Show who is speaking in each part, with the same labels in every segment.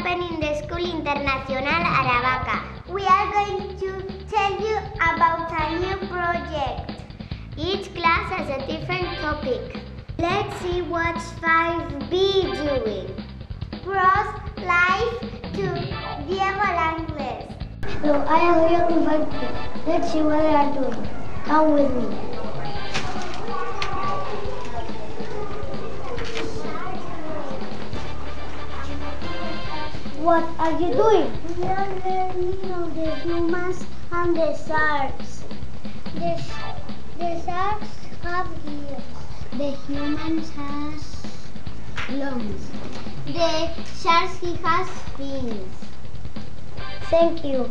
Speaker 1: happened in the School Internacional Aravaca. We are going to tell you about a new project. Each class has a different topic. Let's see what's 5B doing. Cross life to Diego Langles.
Speaker 2: Hello, I am here in 5B. Let's see what they are doing. Come with me. What are you doing?
Speaker 1: We are learning of the humans and the sharks. The sharks have ears. The humans has lungs. The shark he has fins.
Speaker 2: Thank you.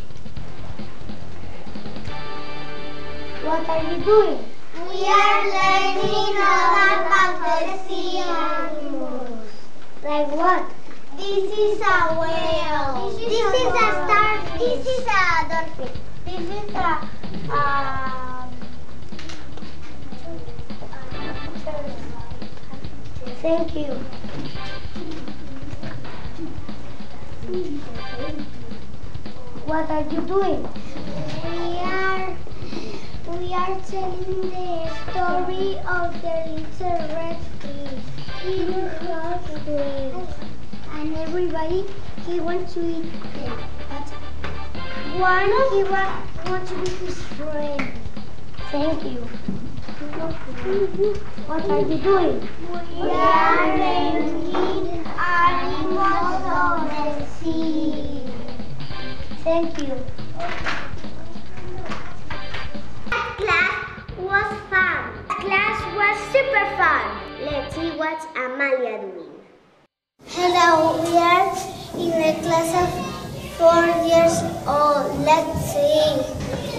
Speaker 2: What are you doing?
Speaker 1: We are learning all about the sea animals.
Speaker 2: Like what?
Speaker 1: This is a whale. This is a starfish. This is a dolphin. This is a
Speaker 2: Thank you. What are you doing?
Speaker 1: We are telling the story of the little red fish. He loves fish. And everybody, he wants to eat them. But one, he wants to be his friend.
Speaker 2: Thank you. What are you doing?
Speaker 1: We are making animals of the sea.
Speaker 2: Thank you.
Speaker 1: That class was fun. That class was super fun. Let's see what's Amalia doing. Hello, we are in the class of 4 years old. Let's see.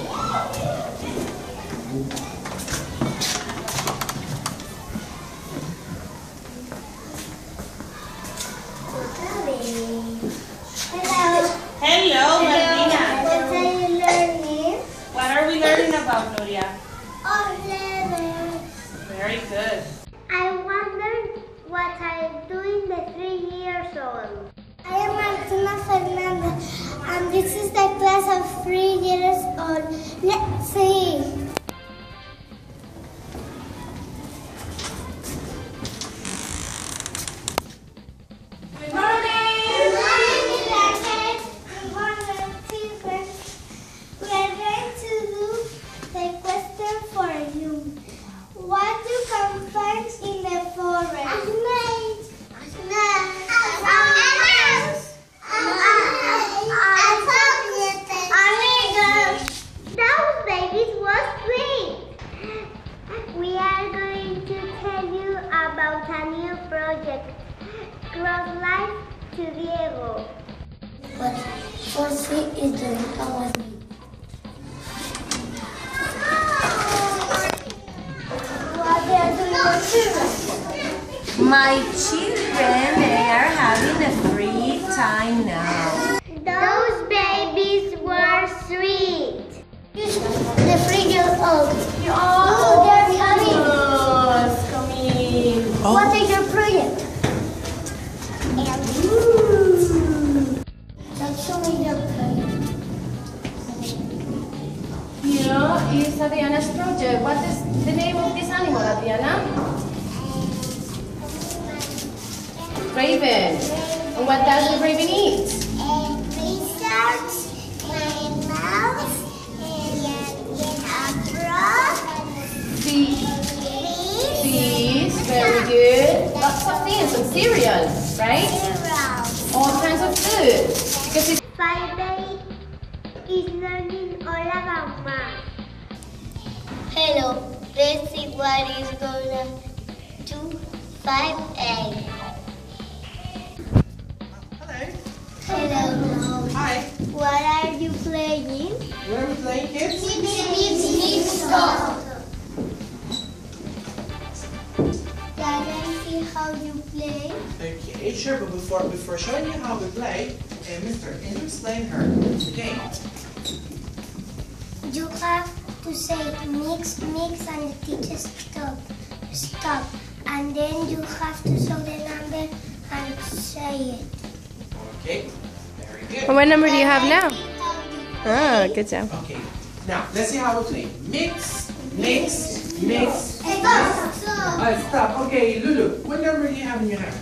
Speaker 3: Hello, Martina.
Speaker 1: What are you learning?
Speaker 3: What are we learning about, Nuria?
Speaker 1: Letters.
Speaker 3: Very good.
Speaker 1: I wondered what I'm doing the 3 years old. I am Martina Fernandez, and this is the class of 3 years old. Let's see.
Speaker 3: Good morning.
Speaker 1: Good morning, learners. Good morning, children. We are going to do the question for you. What you can find in the forest? A snake. A snake. Those babies was sweet. We are going to tell you about a new project. Cross life to Diego.
Speaker 2: What 4C is doing? Come with me.
Speaker 1: What they are doing for children?
Speaker 4: My children, they are having a free time now.
Speaker 1: Those babies were sweet.
Speaker 2: The 3 years old.
Speaker 1: Oh, they're coming.
Speaker 3: Yes, come in.
Speaker 2: What is your project? That's only your project.
Speaker 4: Here is Adriana's project. What is the name of this animal, Adriana? Raven. And what does the raven eat?
Speaker 1: Lizards, mouse, and frog,
Speaker 4: Fish.
Speaker 1: fish,
Speaker 4: Very good. Lots of things, some cereals, right?
Speaker 1: squirrels.
Speaker 4: All kinds of food. Because it's
Speaker 1: 5A is learning all about math.
Speaker 2: Hello, let's see what is gonna do 5A.
Speaker 3: Hello.
Speaker 2: Hello.
Speaker 3: Hi.
Speaker 1: What are you playing?
Speaker 3: Where are we playing, kids?
Speaker 1: Can I see how you play?
Speaker 3: Okay, sure, but before showing you how we play, Mister, can you explain her the game?
Speaker 1: You have to say mix, mix, and the teacher stop, stop. And then you have to show the number and say it.
Speaker 3: Okay, very good.
Speaker 4: What number do you have now? Oh, good job.
Speaker 3: Okay, now let's see how we play. Mix, mix, mix. Stop. Okay, Lulu, what number do you have in your hand?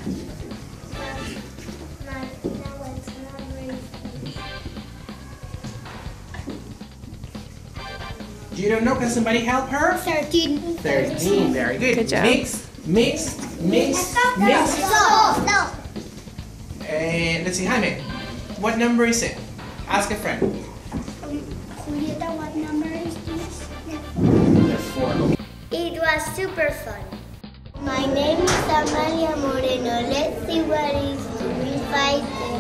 Speaker 3: You don't know? Can somebody help her?
Speaker 1: 13.
Speaker 3: 13, very good.
Speaker 4: Good job.
Speaker 3: Mix, mix, mix, mix.
Speaker 1: No.
Speaker 3: And let's see, Jaime, what number is it? Ask a friend.
Speaker 1: Julieta, what number is this?
Speaker 3: 4. Okay.
Speaker 1: It was super fun. My name is Amalia Moreno. Let's see what is doing fighting.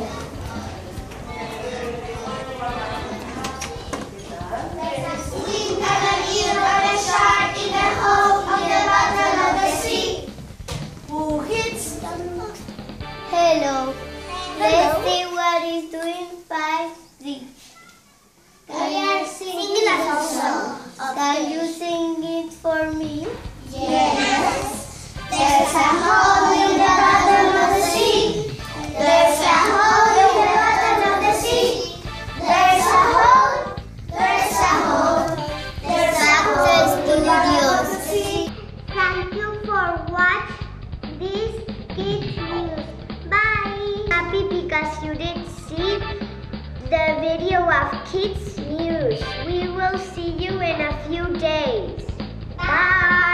Speaker 2: Who hits them?
Speaker 1: Hello. Let's see what is doing 5D.
Speaker 2: Can you sing a song?
Speaker 1: Can you sing it for me?
Speaker 2: Yes. There's a hole in the bottom of the sea. There's a hole in the bottom of the sea. There's a hole. There's a hole. There's a hole in the bottom of the sea.
Speaker 1: Thank you for watching this Kids News. Bye. Happy because you did see the video of Kids News. We will see you in a few days. Bye.